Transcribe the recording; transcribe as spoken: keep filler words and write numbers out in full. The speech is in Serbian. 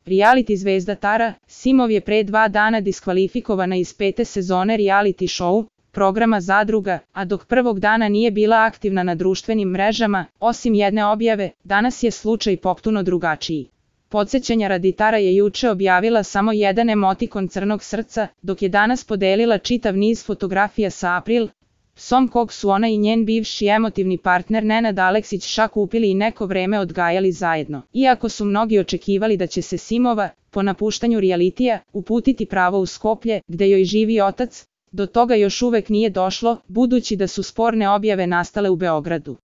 Reality zvezda Tara Simov je pre dva dana diskvalifikovana iz pete sezone reality show programa Zadruga, a dok prvog dana nije bila aktivna na društvenim mrežama, osim jedne objave, danas je slučaj potpuno drugačiji. Podsećanja radi, Tara je juče objavila samo jedan emotikon crnog srca, dok je danas podelila čitav niz fotografija sa April, psom kog su ona i njen bivši emotivni partner Nenad Aleksić čak kupili i neko vreme odgajali zajedno. Iako su mnogi očekivali da će se Simova, po napuštanju realitija, uputiti pravo u Skoplje, gde joj živi otac, do toga još uvek nije došlo, budući da su sporne objave nastale u Beogradu.